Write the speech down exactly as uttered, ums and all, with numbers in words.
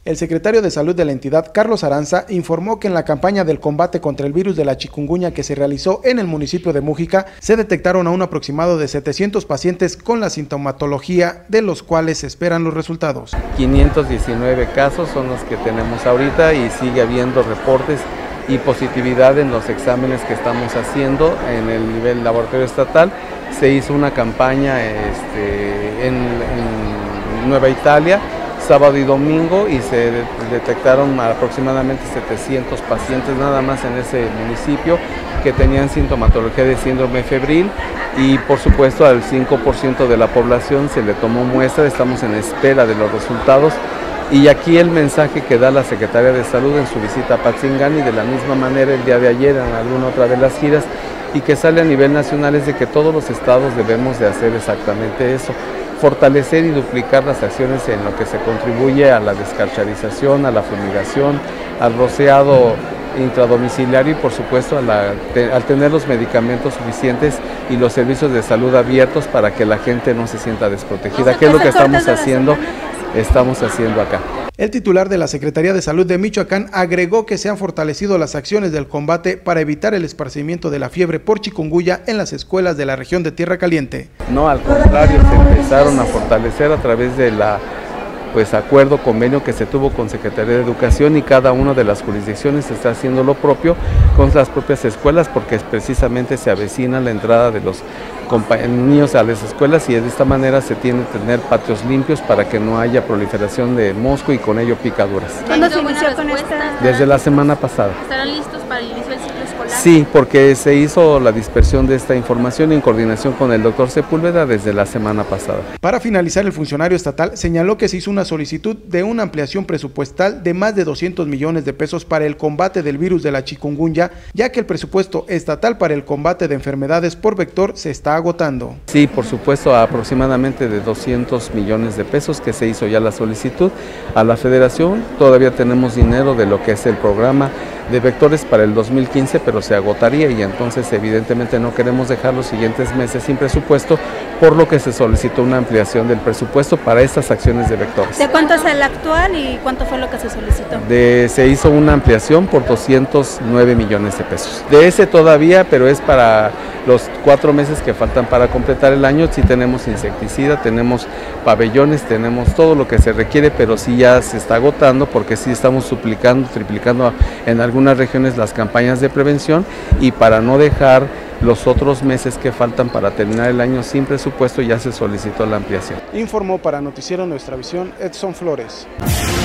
El secretario de Salud de la entidad, Carlos Aranza, informó que en la campaña del combate contra el virus de la chikungunya que se realizó en el municipio de Mújica, se detectaron a un aproximado de setecientos pacientes con la sintomatología, de los cuales se esperan los resultados. quinientos diecinueve casos son los que tenemos ahorita y sigue habiendo reportes y positividad en los exámenes que estamos haciendo en el nivel laboratorio estatal. Se hizo una campaña este, en, en Nueva Italia, sábado y domingo, y se detectaron aproximadamente setecientos pacientes nada más en ese municipio que tenían sintomatología de síndrome febril, y por supuesto al cinco por ciento de la población se le tomó muestra. Estamos en espera de los resultados, y aquí el mensaje que da la Secretaría de Salud en su visita a Patzingán, y de la misma manera el día de ayer en alguna otra de las giras, y que sale a nivel nacional, es de que todos los estados debemos de hacer exactamente eso: fortalecer y duplicar las acciones en lo que se contribuye a la descarcharización, a la fumigación, al rociado intradomiciliario y por supuesto a la, te, al tener los medicamentos suficientes y los servicios de salud abiertos para que la gente no se sienta desprotegida, que es lo que estamos haciendo, estamos haciendo acá. El titular de la Secretaría de Salud de Michoacán agregó que se han fortalecido las acciones del combate para evitar el esparcimiento de la fiebre por chikungunya en las escuelas de la región de Tierra Caliente. No, al contrario, se empezaron a fortalecer a través de la pues acuerdo, convenio que se tuvo con Secretaría de Educación, y cada una de las jurisdicciones está haciendo lo propio con las propias escuelas, porque precisamente se avecina la entrada de los niños a las escuelas, y de esta manera se tiene que tener patios limpios para que no haya proliferación de mosco y con ello picaduras. ¿Cuándo se inició con esta? Desde la semana pasada. ¿Estarán listos para el inicio del ciclo escolar? Sí, porque se hizo la dispersión de esta información en coordinación con el doctor Sepúlveda desde la semana pasada. Para finalizar, el funcionario estatal señaló que se hizo una solicitud de una ampliación presupuestal de más de doscientos millones de pesos para el combate del virus de la chikungunya, ya que el presupuesto estatal para el combate de enfermedades por vector se está agotando. Sí, por supuesto, aproximadamente de doscientos millones de pesos, que se hizo ya la solicitud a la federación. Todavía tenemos dinero de lo que es el programa de vectores para el dos mil quince, pero se agotaría, y entonces evidentemente no queremos dejar los siguientes meses sin presupuesto, por lo que se solicitó una ampliación del presupuesto para estas acciones de vectores. ¿De cuánto es el actual y cuánto fue lo que se solicitó? De, se hizo una ampliación por doscientos nueve millones de pesos. De ese todavía, pero es para los cuatro meses que faltan para completar el año. Sí tenemos insecticida, tenemos pabellones, tenemos todo lo que se requiere, pero sí ya se está agotando, porque sí estamos suplicando, triplicando en algunas regiones las campañas de prevención, y para no dejar los otros meses que faltan para terminar el año sin presupuesto, ya se solicitó la ampliación. Informó para Noticiero Nuestra Visión Edson Flores.